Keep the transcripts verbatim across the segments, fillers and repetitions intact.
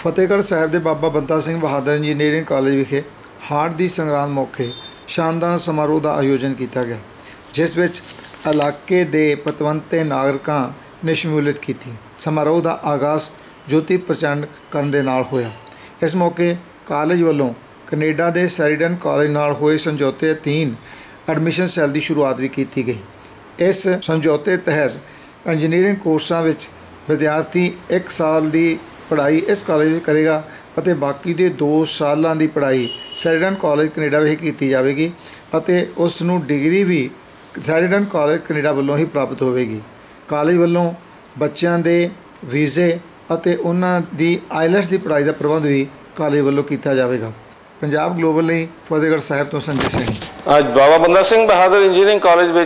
फतेहगढ़ साहब के Baba Banda Singh Bahadur engineering college विखे हाड़ की संग्राम मौके शानदार समारोह का आयोजन किया गया, जिस विच इलाके के पतवंते नागरिकों ने शमूलियत की। समारोह का आगाज़ ज्योति प्रचंड करन दे नाल होया। इस मौके कॉलेज वालों कनेडा के शेरिडन कॉलेज नाल होए समझौते अधीन एडमिशन सैल की शुरुआत भी की गई। इस समझौते तहत इंजीनियरिंग कोर्सां विच विद्यार्थी एक साल की पढ़ाई इस कॉलेज में करेगा और बाकी के दो सालों की पढ़ाई शेरिडन कॉलेज कनेडा में की जाएगी और उसनू डिग्री भी शेरिडन कॉलेज कनेडा वालों ही प्राप्त होगी। कॉलेज वालों बच्चों के वीज़े और उन्हां दी आइलैट्स की पढ़ाई का प्रबंध भी कॉलेज वालों किया जाएगा। पंजाब ग्लोबल ਲਈ फतेहगढ़ साहब तो संजय सिंह। आज बाबा बंदा सिंह बहादुर इंजीनियरिंग कॉलेज में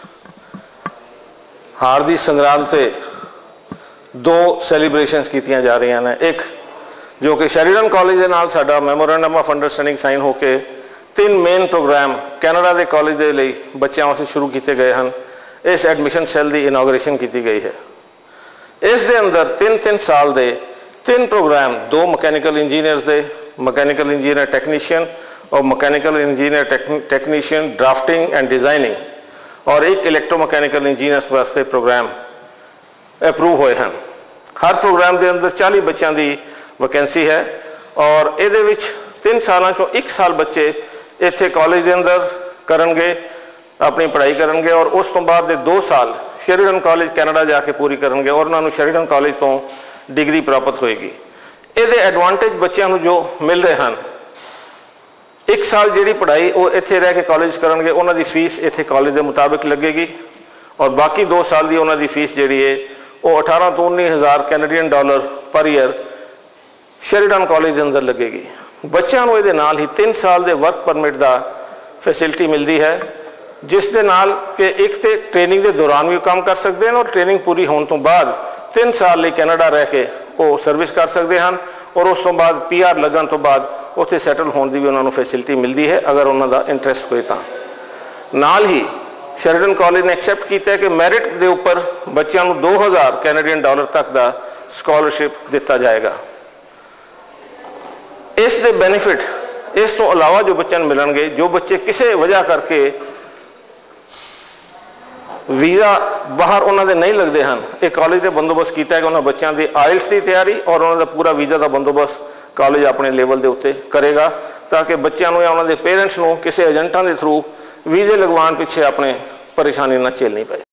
हार दी संग्राम से दो सैलीब्रेशनस कीतियां जा रही हैं। एक जो कि शेरिडन कॉलेज के नाल साडा मैमोरेंडम ऑफ अंडरस्टैंडिंग साइन होकर तीन मेन प्रोग्राम कैनेडा के कॉलेज के लिए बच्चों वास्ते शुरू किए गए हैं। इस एडमिशन सैल की इनाग्रेशन की गई है। इस दे अंदर तीन तीन साल के तीन प्रोग्राम, दो मकैनिकल इंजीनियर्स दे, मकैनिकल इंजीनियर टैक्नीशियन और mechanical engineer technician drafting and designing, और एक इलैक्ट्रो मकैनिकल इंजीनियर्स वास्ते प्रोग्राम अप्रूव होए हैं। हर प्रोग्राम के अंदर चालीस बच्चों की वैकेंसी है और ये तीन सालों चो एक साल बच्चे इत्थे कॉलेज के अंदर करनगे, अपनी पढ़ाई करनगे और उस तो बाद दे दो साल शेरिडन कॉलेज कैनेडा जाके पूरी करनगे और उन्होंने शेरिडन कॉलेज तो डिग्री प्राप्त होएगी। ये एडवांटेज बच्चों को जो मिल रहे हैं, एक साल जी पढ़ाई वो इत्थे रह के कॉलेज करनगे, उन्होंने फीस इत्थे कॉलेज के मुताबिक लगेगी और बाकी दो साल की उन्होंने फीस जी है वो अठारह तो उन्नीस हज़ार Canadian dollar per year Sheridan college के अंदर लगेगी। बच्चों को ये नाल ही तीन साल के वर्क परमिट का फैसिलिटी मिलती है, जिस दे नाल कि एक तो ट्रेनिंग के दौरान भी काम कर सकते हैं और ट्रेनिंग पूरी होने तो बाद तीन साल लिए कैनेडा रह के वो सर्विस कर सकते हैं और उस तो बाद पी आर लगन तो बाद उत्थे सैटल होने की भी उन्होंने फैसिलिटी मिलती है अगर उन्होंने इंटरेस्ट होए तो। नाल ही शेरिडन कॉलेज ने एक्सैप्ट किया है कि मैरिट के उपर बच्चों को दो हज़ार कैनेडियन डॉलर तक का स्कॉलरशिप दिता जाएगा। इस दे बेनीफिट इस तो अलावा जो बच्चों को मिलणगे, जो बच्चे किसी वजह करके वीज़ा बाहर उन्होंने नहीं लगते हैं, एक कॉलेज ने बंदोबस्त किया है कि उन्होंने बच्चों की आइल्स की तैयारी और उन्होंने पूरा वीज़ा का बंदोबस्त कॉलेज अपने लेवल के उत्ते करेगा ताकि बच्चों को या उन्होंने पेरेंट्स को किसी एजेंटा के थ्रू वीज़े लगवाने पिछे अपने परेशानी ना झेलनी पए।